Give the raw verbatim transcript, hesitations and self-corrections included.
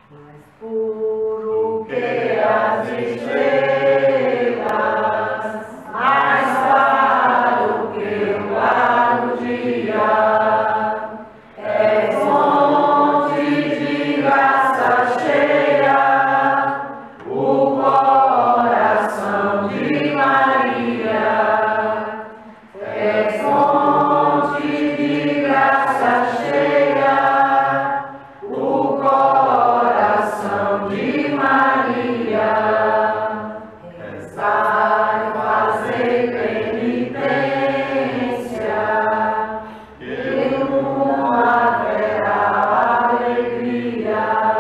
mais puro que as estrelas, mais claro que o claro dia, és fonte de graça cheia, o coração de Maria, és fonte de graça cheia, o coração de Maria, rezai, fazei penitência, que no mundo haverá alegria.